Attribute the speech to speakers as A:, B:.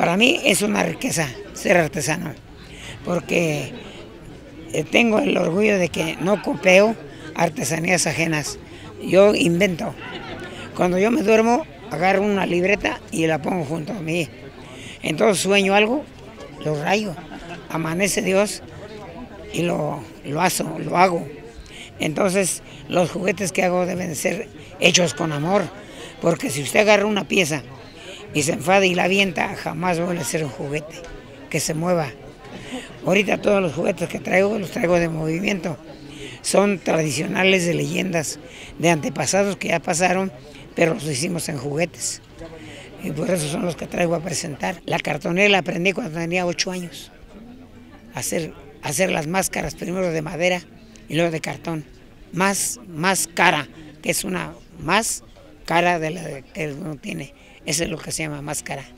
A: Para mí es una riqueza ser artesano, porque tengo el orgullo de que no copio artesanías ajenas, yo invento. Cuando yo me duermo, agarro una libreta y la pongo junto a mí. Entonces sueño algo, lo rayo, amanece Dios y lo hago. Entonces los juguetes que hago deben ser hechos con amor, porque si usted agarra una pieza y se enfada y la avienta, jamás vuelve a ser un juguete que se mueva. Ahorita todos los juguetes que traigo, los traigo de movimiento. Son tradicionales de leyendas de antepasados que ya pasaron, pero los hicimos en juguetes. Y por eso son los que traigo a presentar. La cartonera la aprendí cuando tenía 8 años. Hacer las máscaras, primero de madera y luego de cartón. Más cara, que es una más cara de la que uno tiene. Eso es lo que se llama máscara.